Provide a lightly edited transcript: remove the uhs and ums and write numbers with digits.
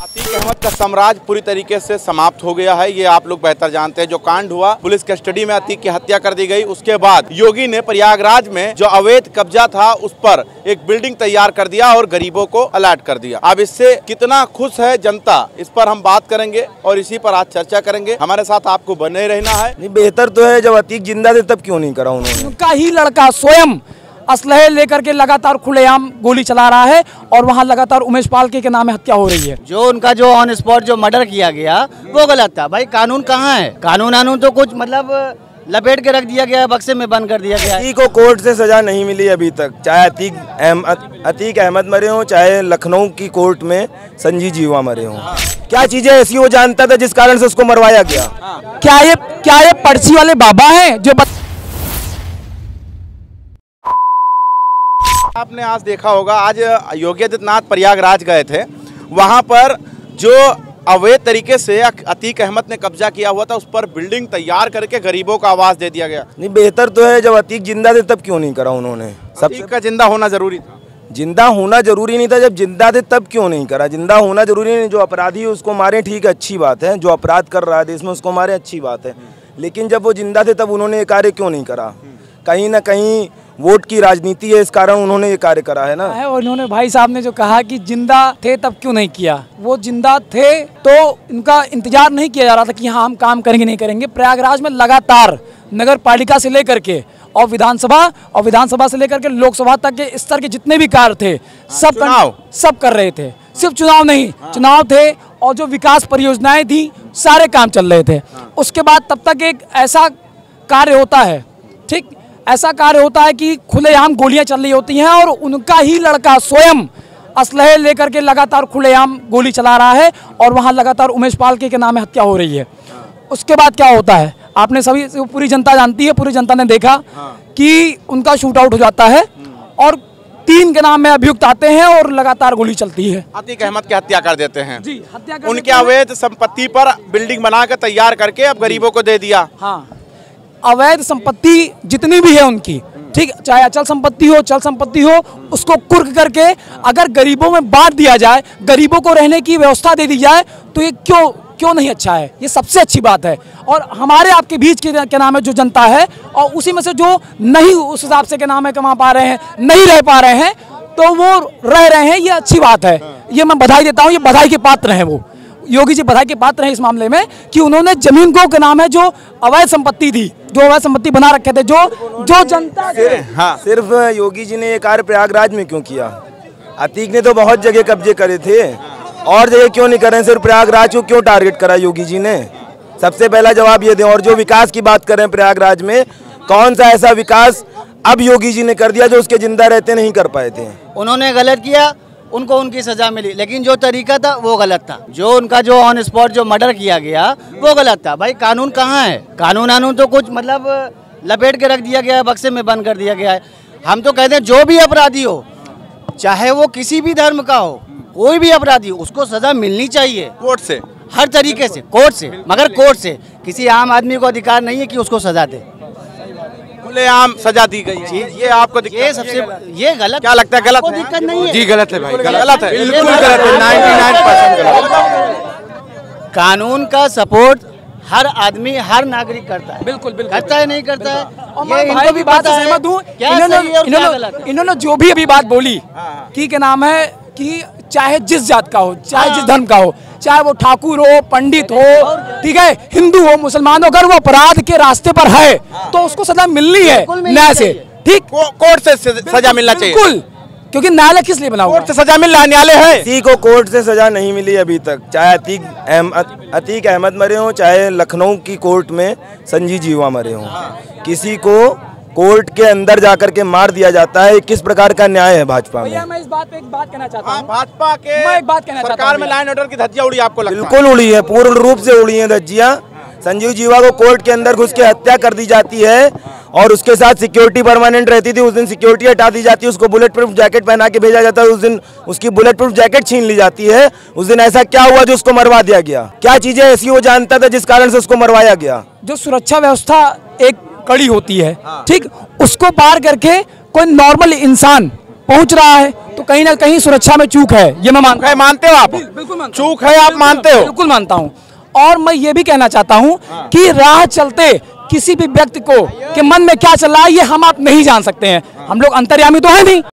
अतीक अहमद का साम्राज्य पूरी तरीके से समाप्त हो गया है। ये आप लोग बेहतर जानते हैं। जो कांड हुआ, पुलिस कस्टडी में अतीक की हत्या कर दी गई। उसके बाद योगी ने प्रयागराज में जो अवैध कब्जा था उस पर एक बिल्डिंग तैयार कर दिया और गरीबों को अलॉट कर दिया। अब इससे कितना खुश है जनता, इस पर हम बात करेंगे और इसी पर आज चर्चा करेंगे। हमारे साथ आपको बने रहना है। नहीं, बेहतर तो है जब अतीक जिंदा थे तब क्यों नहीं करा उन्होंने। उनका ही लड़का स्वयं असलहे लेकर के लगातार खुलेआम गोली चला रहा है और वहां लगातार उमेश पाल के नाम में हत्या हो रही है। जो उनका जो ऑन स्पॉट जो मर्डर किया गया वो गलत था। भाई कानून कहाँ है? कानून तो कुछ मतलब लपेट के रख दिया गया, बक्से में बंद कर दिया गया। अतीक को कोर्ट से सजा नहीं मिली अभी तक, चाहे अतीक अहमद मरे हों, चाहे लखनऊ की कोर्ट में संजीव जीवा मरे हों। क्या चीजें ऐसी वो जानता था जिस कारण से उसको मरवाया गया? क्या ये पर्ची वाले बाबा हैं जो आपने आज देखा होगा, आज योगी आदित्यनाथ प्रयागराज गए थे। वहां पर जो अवैध तरीके से अतीक अहमद ने कब्जा किया हुआ था उस पर बिल्डिंग तैयार करके गरीबों को आवास दे दिया गया। नहीं, बेहतर तो है जब अतीक जिंदा थे तब क्यों नहीं करा उन्होंने। अतीक का जिंदा होना जरूरी था। जिंदा होना जरूरी नहीं था, जब जिंदा थे तब क्यों नहीं करा। जिंदा होना जरूरी नहीं। जो अपराधी है उसको मारे, ठीक है, अच्छी बात है। जो अपराध कर रहा है देश में उसको मारे, अच्छी बात है। लेकिन जब वो जिंदा थे तब उन्होंने ये कार्य क्यों नहीं करा। कहीं ना कहीं वोट की राजनीति है, इस कारण उन्होंने ये कार्य करा है ना। और उन्होंने भाई साहब ने जो कहा कि जिंदा थे तब क्यों नहीं किया, वो जिंदा थे तो इनका इंतजार नहीं किया जा रहा था कि हाँ हम काम करेंगे नहीं करेंगे। प्रयागराज में लगातार नगर पालिका से लेकर के और विधानसभा से लेकर के लोकसभा तक के स्तर के जितने भी कार्य थे सब कर रहे थे। सिर्फ चुनाव नहीं, चुनाव थे और जो विकास परियोजनाएं थी सारे काम चल रहे थे। उसके बाद तब तक एक ऐसा कार्य होता है, ठीक ऐसा कार्य होता है कि खुलेआम गोलियां चल रही होती हैं और उनका ही लड़का स्वयं असलहे लेकर के लगातार खुलेआम गोली चला रहा है और वहां लगातार उमेश पाल के नाम में हत्या हो रही है। उसके बाद क्या होता है आपने सभी, पूरी जनता जानती है, पूरी जनता ने देखा कि उनका शूट आउट हो जाता है और 3 के नाम में अभियुक्त आते हैं और लगातार गोली चलती है। अतीक अहमद की हत्या कर देते हैं जी, हत्या कर उनके अवैध संपत्ति पर बिल्डिंग बनाकर तैयार करके अब गरीबों को दे दिया। हाँ, अवैध संपत्ति जितनी भी है उनकी, ठीक, चाहे अचल संपत्ति हो, चल संपत्ति हो, उसको कुर्क करके अगर गरीबों में बांट दिया जाए, गरीबों को रहने की व्यवस्था दे दी जाए तो ये क्यों नहीं अच्छा है। ये सबसे अच्छी बात है। और हमारे आपके बीच के नाम है जो जनता है और उसी में से जो नहीं उस हिसाब से के नाम है कमा पा रहे हैं, नहीं रह पा रहे हैं, तो वो रह रहे हैं, ये अच्छी बात है। ये मैं बधाई देता हूँ, ये बधाई के पात्र हैं। वो योगी जी बधाई के पात्र हैं इस मामले में कि उन्होंने जमीन को के नाम है जो अवैध संपत्ति थी, जो अवैध संपत्ति बना रखे थे, जो जनता सिर्फ योगी जी ने ये कार्य प्रयागराज में क्यों किया? अतीक ने तो बहुत जगह कब्जे करे थे, और जगह क्यों नहीं करे? सिर्फ प्रयागराज को क्यों टारगेट करा योगी जी ने? सबसे पहला जवाब ये दें। और जो विकास की बात करें प्रयागराज में, कौन सा ऐसा विकास अब योगी जी ने कर दिया जो उसके जिंदा रहते नहीं कर पाए थे? उन्होंने गलत किया, उनको उनकी सजा मिली, लेकिन जो तरीका था वो गलत था। जो उनका जो ऑन स्पॉट जो मर्डर किया गया वो गलत था। भाई कानून कहाँ है? कानून तो कुछ मतलब लपेट के रख दिया गया है, बक्से में बंद कर दिया गया है। हम तो कहते हैं जो भी अपराधी हो, चाहे वो किसी भी धर्म का हो, कोई भी अपराधी हो, उसको सजा मिलनी चाहिए कोर्ट से, हर तरीके से, कोर्ट से। मगर कोर्ट से किसी आम आदमी को अधिकार नहीं है कि उसको सजा दे। खुलेआम सजा दी गई है, ये आपको ये सबसे ये गलत। क्या लगता है? गलत है? दिक्कत नहीं है जी गलत है भाई, गलत है, बिल्कुल गलत है, 99% गलत। कानून का सपोर्ट हर आदमी, हर नागरिक करता है। बिल्कुल करता है, नहीं करता है। और मैं भाई भी बात से सहमत हूँ। इन्होंने जो भी अभी बात बोली कि क्या नाम है कि चाहे जिस जात का हो, चाहे जिस धर्म का हो, चाहे वो ठाकुर हो, पंडित हो, ठीक है, हिंदू हो, मुसलमान हो, अगर वो अपराध के रास्ते पर है तो उसको सजा मिलनी है न्याय से, ठीक, कोर्ट से सजा मिलना चाहिए। बिल्कुल, क्योंकि न्यायालय किस लिए बना हुआ? कोर्ट से सजा मिल रहा है, न्यायालय है। किसी को कोर्ट से सजा नहीं मिली अभी तक, चाहे अतीक अहमद मरे हों, चाहे लखनऊ की कोर्ट में संजीव जीवा मरे हों। किसी को कोर्ट के अंदर जाकर के मार दिया जाता है। किस प्रकार का न्याय है भाजपा में? भैया मैं इस बात पे एक बात कहना चाहता हूँ। भाजपा के मैं एक बात कहना चाहता हूँ, सरकार में लाइन ऑर्डर की धज्जियां उड़ी, आपको लगता है? बिल्कुल उड़ी है, पूर्ण रूप से उड़ी है धज्जियां। संजीव जीवा को कोर्ट के अंदर घुस के हत्या कर दी जाती है और उसके साथ सिक्योरिटी परमानेंट रहती थी। उस दिन सिक्योरिटी हटा दी जाती है, उसको बुलेट प्रूफ जैकेट पहना के भेजा जाता है। उस दिन उसकी बुलेट प्रूफ जैकेट छीन ली जाती है। उस दिन ऐसा क्या हुआ जो उसको मरवा दिया गया? क्या चीजें ऐसी वो जानता था जिस कारण से उसको मरवाया गया? जो सुरक्षा व्यवस्था एक कड़ी होती है, ठीक, उसको पार करके कोई नॉर्मल इंसान पहुंच रहा है तो कहीं ना कहीं सुरक्षा में चूक है, ये मैं मानता हूं। मानते हो आप? बिल्कुल मानता हूं। चूक है, आप मानते हो? बिल्कुल मानता हूं। और मैं ये भी कहना चाहता हूं कि राह चलते किसी भी व्यक्ति को के मन में क्या चल रहा है ये हम आप नहीं जान सकते हैं, हम लोग अंतर्यामी तो है नहीं।